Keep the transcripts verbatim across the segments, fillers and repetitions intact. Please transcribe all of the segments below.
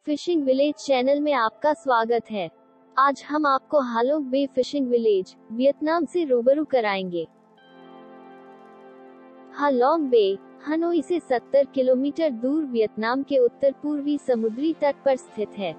Fishing village channel में आपका स्वागत है। आज हम आपको Halong Bay fishing village, Vietnam से रूबरू कराएंगे। हालोंग बे, हनोई से सत्तर किलोमीटर दूर वियतनाम के उत्तर पूर्वी समुद्री तट पर स्थित है।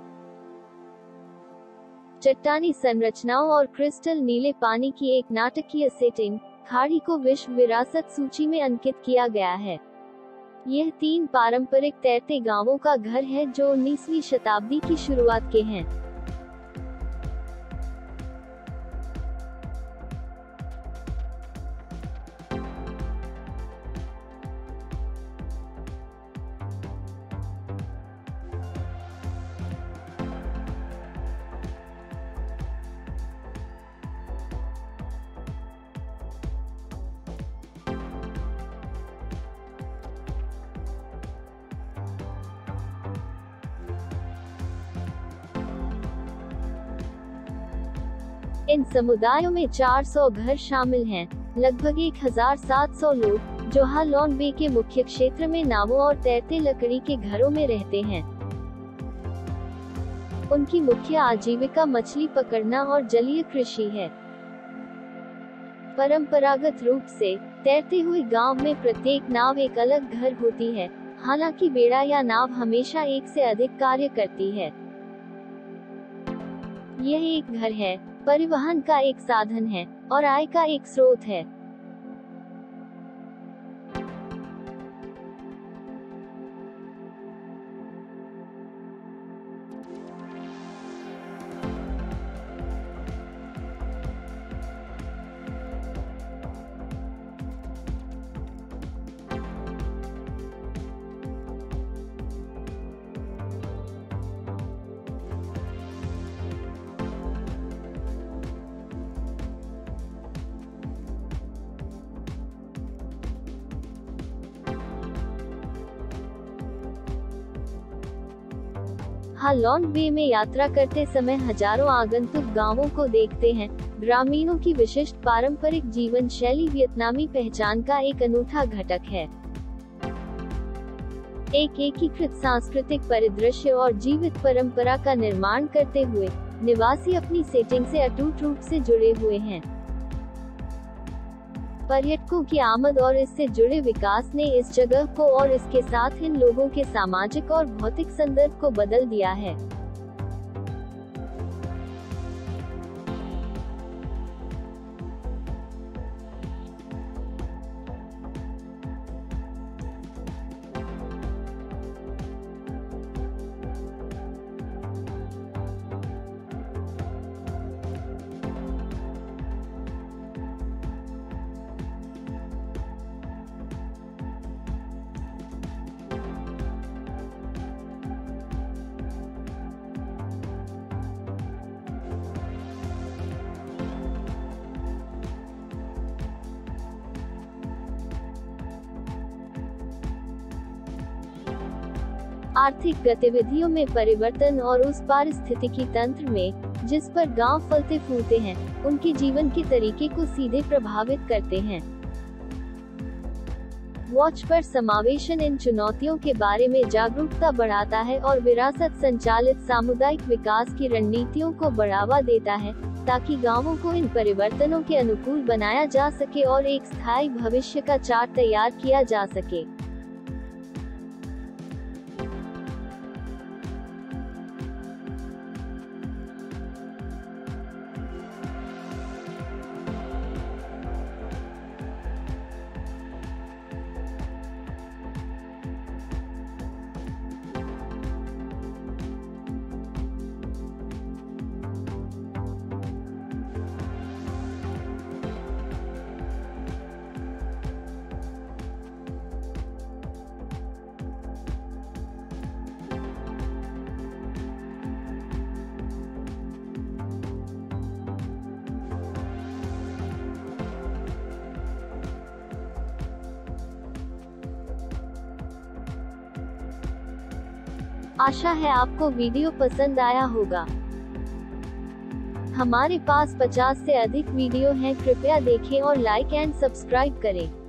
चट्टानी संरचनाओं और क्रिस्टल नीले पानी की एक नाटकीय सेटिंग, खाड़ी को विश्व विरासत सूची में अंकित किया गया है। यह तीन पारंपरिक तैरते गांवों का घर है जो उन्नीसवीं शताब्दी की शुरुआत के हैं। इन समुदायों में चार सौ घर शामिल हैं, लगभग एक हज़ार सात सौ लोग, जो हालोंग बे के मुख्य क्षेत्र में नावों और तैरते लकड़ी के घरों में रहते हैं। उनकी मुख्य आजीविका मछली पकड़ना और जलीय कृषि है। परंपरागत रूप से तैरते हुए गांव में प्रत्येक नाव एक अलग घर होती है, हालांकि बेड़ा या नाव हमेशा एक से अधिक कार्य करती है। यह एक घर है, परिवहन का एक साधन है और आय का एक स्रोत है। हालोंग बे में यात्रा करते समय हजारों आगंतुक गांवों को देखते हैं। ग्रामीणों की विशिष्ट पारंपरिक जीवन शैली वियतनामी पहचान का एक अनूठा घटक है। एक एकीकृत सांस्कृतिक परिदृश्य और जीवित परंपरा का निर्माण करते हुए निवासी अपनी सेटिंग से अटूट रूप से जुड़े हुए हैं। पर्यटकों की आमद और इससे जुड़े विकास ने इस जगह को और इसके साथ इन लोगों के सामाजिक और भौतिक संदर्भ को बदल दिया है। आर्थिक गतिविधियों में परिवर्तन और उस पारिस्थितिकी तंत्र में जिस पर गांव फलते फूलते हैं, उनके जीवन के तरीके को सीधे प्रभावित करते हैं। वॉच पर समावेशन इन चुनौतियों के बारे में जागरूकता बढ़ाता है और विरासत संचालित सामुदायिक विकास की रणनीतियों को बढ़ावा देता है, ताकि गांवों को इन परिवर्तनों के अनुकूल बनाया जा सके और एक स्थायी भविष्य का चार्ट तैयार किया जा सके। आशा है आपको वीडियो पसंद आया होगा। हमारे पास पचास से अधिक वीडियो हैं, कृपया देखें और लाइक एंड सब्सक्राइब करें।